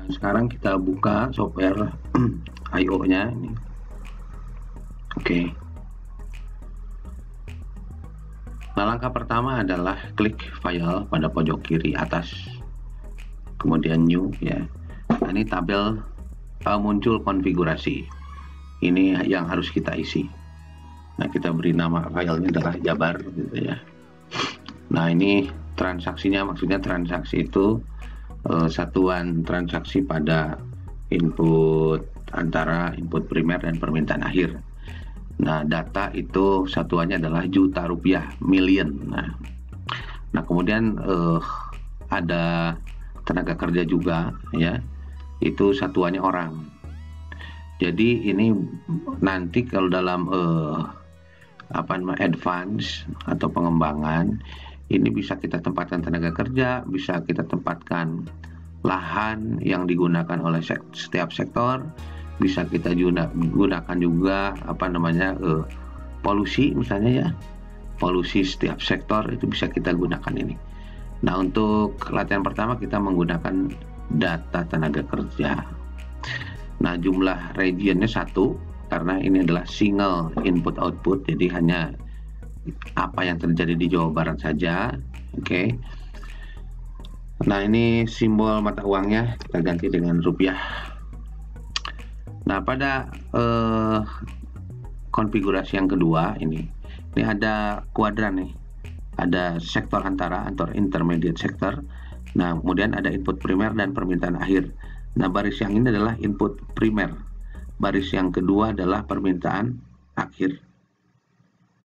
sekarang kita buka software I/O-nya ini. Oke. Nah, langkah pertama adalah klik file pada pojok kiri atas, kemudian new ya. Nah, ini tabel muncul konfigurasi. Ini yang harus kita isi. Nah, kita beri nama filenya adalah Jabar gitu ya. Nah, ini transaksinya, maksudnya transaksi itu satuan transaksi pada input antara input primer dan permintaan akhir. Nah, data itu satuannya adalah juta rupiah, million. Nah kemudian ada tenaga kerja juga ya, itu satuannya orang. Jadi ini nanti kalau dalam advance atau pengembangan, ini bisa kita tempatkan tenaga kerja, bisa kita tempatkan lahan yang digunakan oleh setiap sektor, bisa kita gunakan juga polusi misalnya ya, polusi setiap sektor itu bisa kita gunakan ini. Nah, untuk latihan pertama kita menggunakan data tenaga kerja. Nah, jumlah regionnya 1 karena ini adalah single input output, jadi hanya apa yang terjadi di Jawa Barat saja. Oke. Nah, ini simbol mata uangnya kita ganti dengan rupiah. Nah, pada konfigurasi yang kedua ini ada kuadran nih, ada sektor antara atau intermediate sector. Nah, kemudian ada input primer dan permintaan akhir. Nah, baris yang ini adalah input primer, baris yang kedua adalah permintaan akhir.